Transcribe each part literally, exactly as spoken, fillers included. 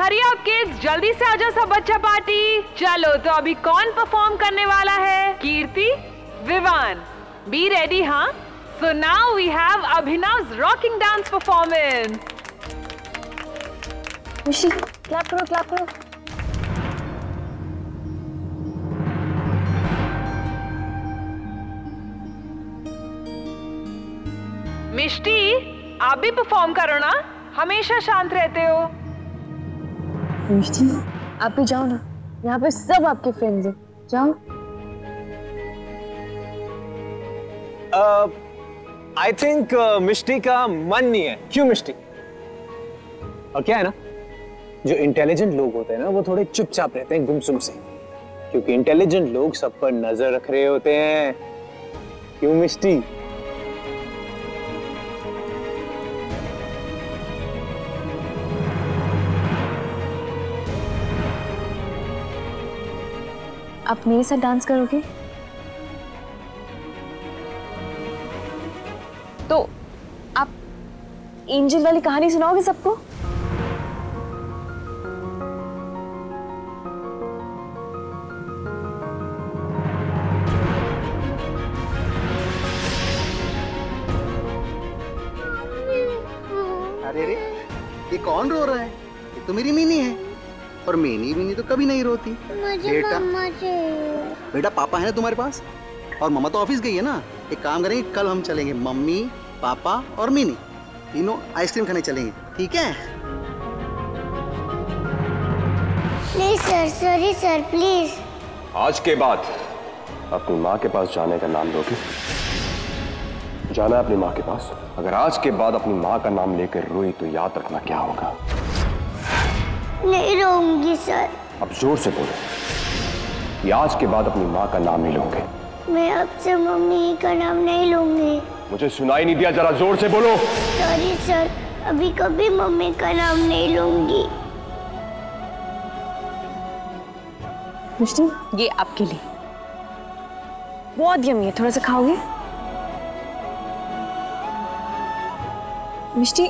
Hurry up kids, जल्दी से आ जाओ सब बच्चा पार्टी। चलो तो अभी कौन परफॉर्म करने वाला है? Kirti, Vivaan, be ready. हाँ, so now we have Abhinav's rocking dance performance. Mishi, clap करो, क्लैप करो। मिष्टी, आप भी परफॉर्म करो ना, हमेशा शांत रहते हो। मिष्टी, आप भी जाओ ना, यहाँ पे सब आपके फ्रेंड्स हैं, जाओ। I uh, think uh, Mishti का मन नहीं है। क्यों मिष्टी? और क्या है ना, जो इंटेलिजेंट लोग होते हैं ना, वो थोड़े चुपचाप रहते हैं, गुमसुम से, क्योंकि इंटेलिजेंट लोग सब पर नजर रख रहे होते हैं। क्यों मिष्टी? आप मेरे साथ डांस करोगे? तो आप एंजल वाली कहानी सुनाओगे सबको? अरे रे, ये कौन रो रहा है? ये तो मेरी मीनी है, और मीनी मीनी तो कभी नहीं रोती। मुझे बेटा, मम्मा चाहिए। बेटा पापा है ना तुम्हारे पास, और मम्मा तो ऑफिस गई है ना। एक काम करेंगे, कल हम चलेंगे, मम्मी पापा और मीनी तीनों आइसक्रीम खाने चलेंगे, ठीक है? Please sir, sorry sir, please. आज के बाद अपनी माँ के पास जाने का नाम लोगे? जाना अपनी माँ के पास। अगर आज के बाद अपनी माँ का नाम लेकर रोई तो याद रखना क्या होगा। नहीं रोऊंगी सर। अब जोर से बोलो, ये आज के बाद अपनी माँ का नाम नहीं लोगे। मैं आपसे मम्मी का नाम नहीं लूंगी। मुझे सुनाई नहीं दिया, जरा जोर से बोलो। सॉरी सर, अभी कभी मम्मी का नाम नहीं लूंगी। मिष्टी, ये आपके लिए बहुत यम्मी है, थोड़ा सा खाओगे? मिष्टी,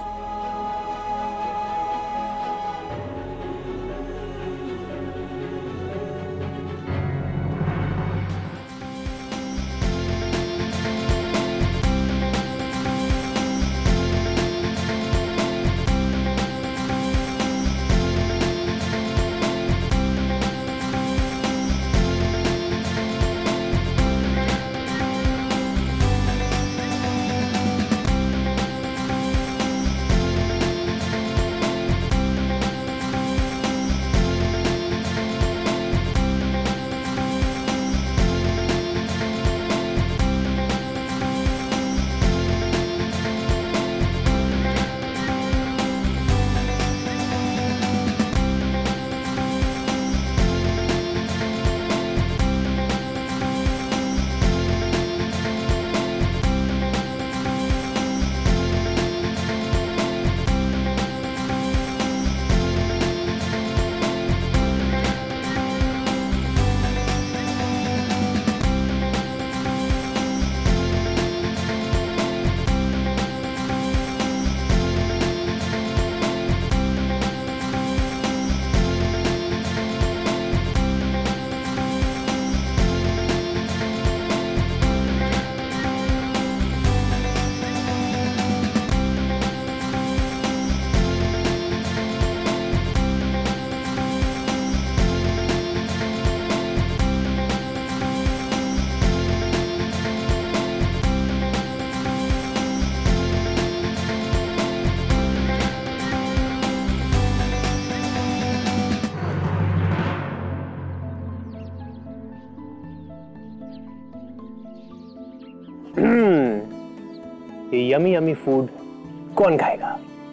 ये यमी यमी फूड कौन खाएगा?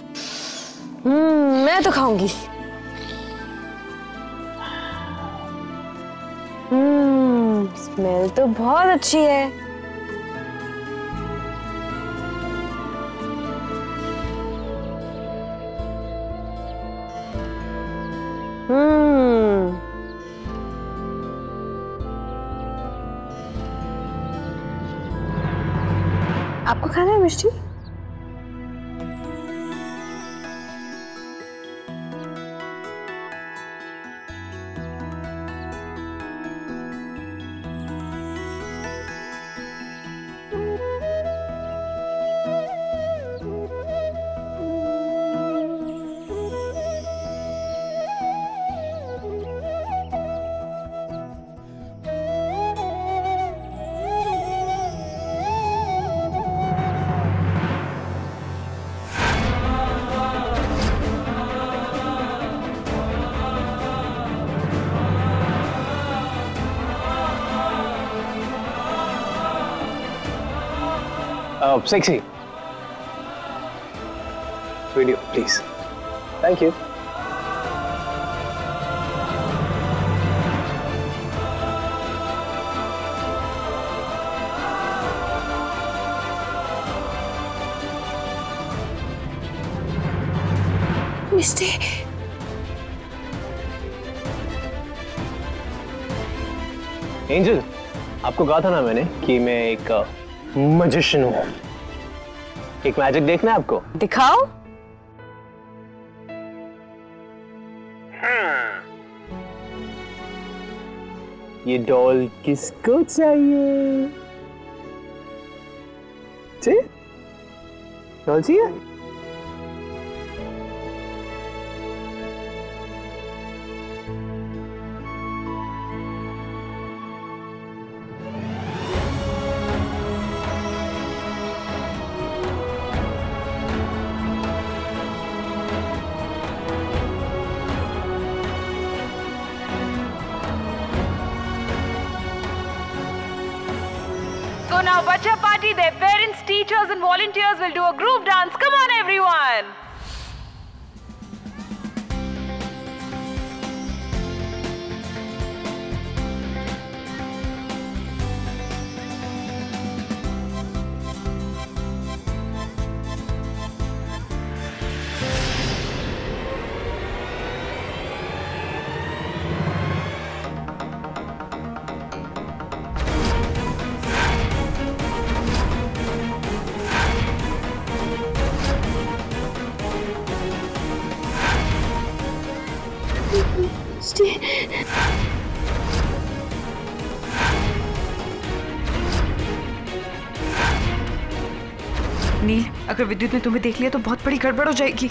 हम्म मैं तो खाऊंगी। हम्म स्मेल तो बहुत अच्छी है। हम्म आपको खाना है Mishti? Sexy video please. Thank you. Misti, angel, आपको कहा था ना मैंने कि मैं एक मैजिशियन हूं। एक मैजिक देखना है आपको? दिखाओ। ये डॉल किसको चाहिए? चाहिए? डॉल चाहिए? So now Bacha Party, their parents, teachers and volunteers will do a group dance. Come on everyone! नील, अगर विद्युत ने तुम्हें देख लिया तो बहुत बड़ी गड़बड़ हो जाएगी।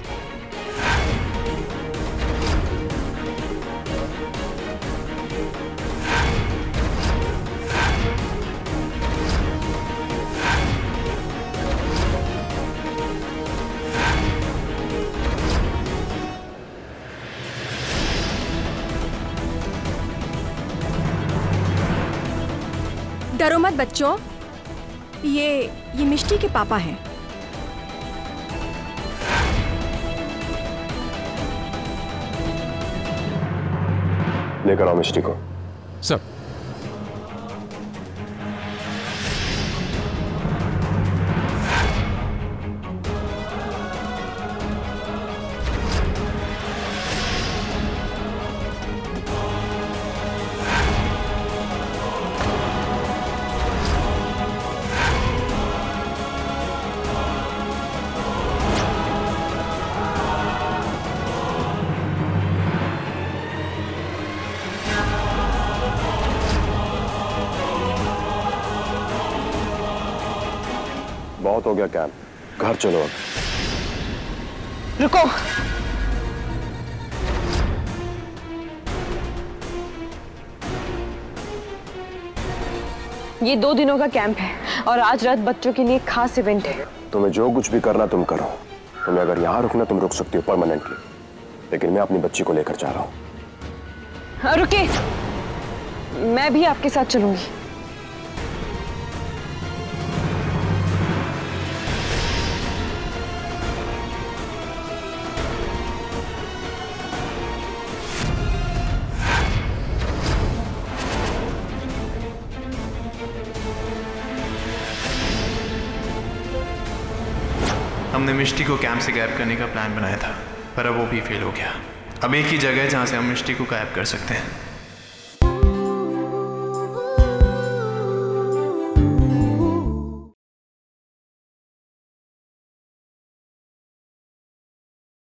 डरो मत बच्चों, ये ये मिष्टी के पापा हैं। लेकर आओ मिष्टी को। सर। बहुत हो गया कैंप, घर चलो अब। रुको, ये दो दिनों का कैंप है और आज रात बच्चों के लिए खास इवेंट है। तुम्हें जो कुछ भी करना तुम करो। तुम्हें अगर यहाँ रुकना तुम रुक सकती हो परमानेंटली, लेकिन मैं अपनी बच्ची को लेकर जा रहा हूँ। रुके, मैं भी आपके साथ चलूंगी। हमने मिष्टी को कैंप से गायब करने का प्लान बनाया था, पर अब वो भी फेल हो गया। अब एक ही जगह है जहाँ से हम मिष्टी को गायब कर सकते हैं।